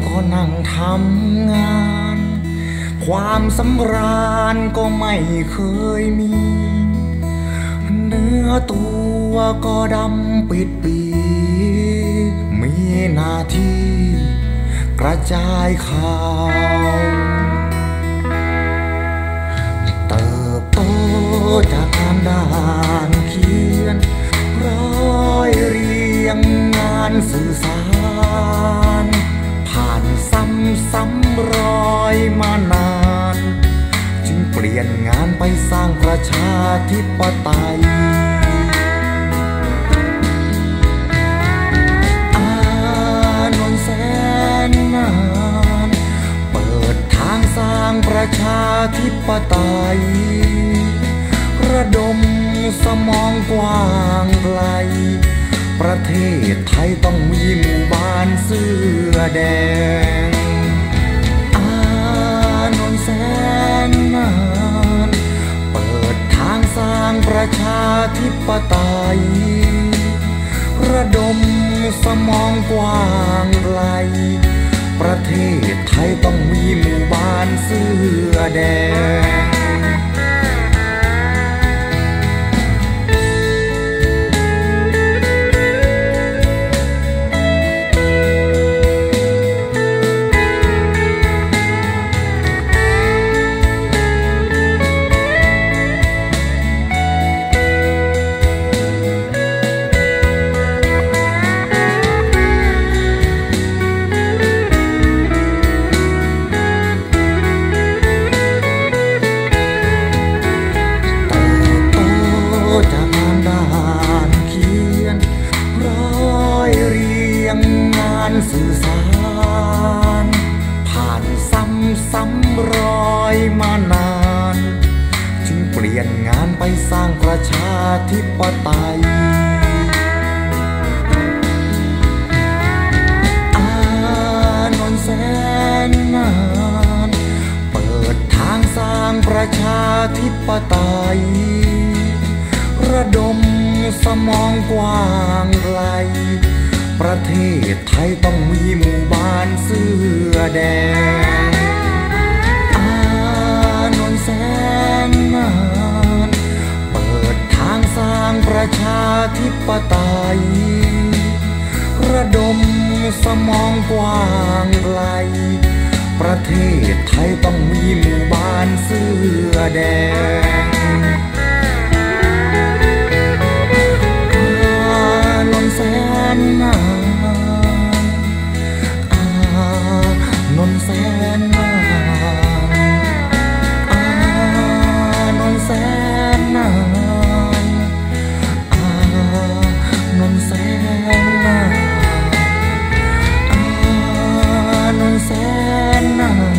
ก็นั่งทำงานความสำราญก็ไม่เคยมีเนื้อตัวก็ดำปิดปีมีหน้าที่กระจายข่าวเติบโตจากการด่านเขียนร้อยเรียงงานสื่อสารผ่านซ้ำรอยมานานจึงเปลี่ยนงานไปสร้างประชาธิปไตยแสนนานเปิดทางสร้างประชาธิปไตยระดมสมองกว้างไกลประเทศไทยต้องมีหมู่บ้านเสื้อแดงอานนท์แสนนานเปิดทางสร้างประชาธิปไตยระดมสมองกว้างไกลประเทศไทยต้องมีหมู่บ้านเสื้อแดงสื่อสารผ่านซ้ำรอยมานานจึงเปลี่ยนงานไปสร้างประชาธิปไตยอานนท์แสนนานเปิดทางสร้างประชาธิปไตยระดมสมองกว้างไกลประเทศไทยต้องมีหมู่บ้านเสื้อแดงอานนท์แสนนานเปิดทางสร้างประชาธิปไตยระดมสมองกว้างไกลประเทศไทยต้องมีหมู่บ้านเสื้อแดงแสนนานนนท์แสนนานนท์แสนนานนนท์แสนนานนนท์แสนนาน